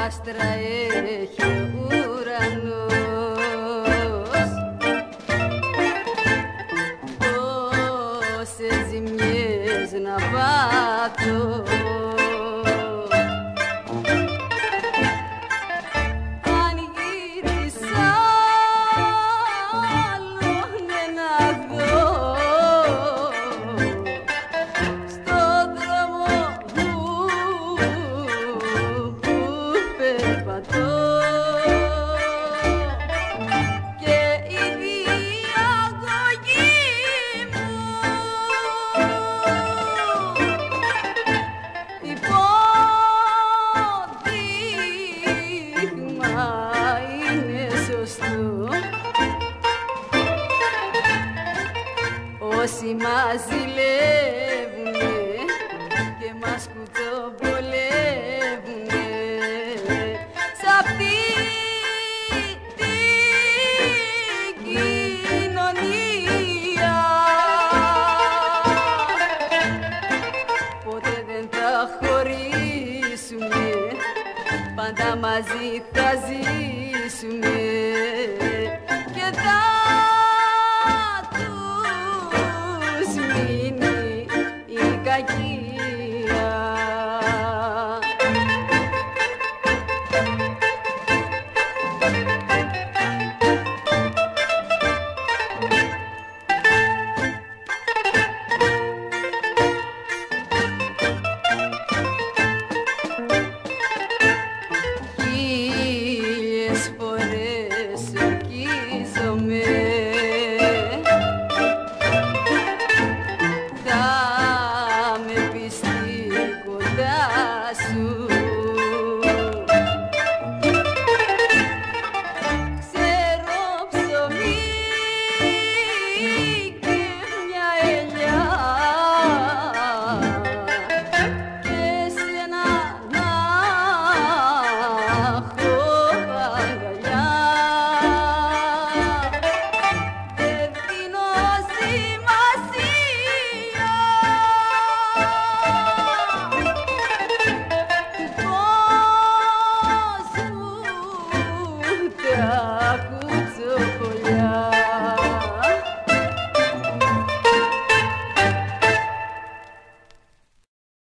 άστρα έχει ο ουρανός. Τόσες ζημιές να πάθω, αν γύρισα άλλον να δω στον δρόμο που περπατώ. Και η διαγωγή μου υπόδειγμα είναι σωστό. Όσοι μας ζηλεύουνε και μας κουτσομπολεύουνε σ' αυτή την κοινωνία, ποτέ δεν θα χωρίσουμε, πάντα μαζί θα ζήσουμε και θα τους μείνει η κακή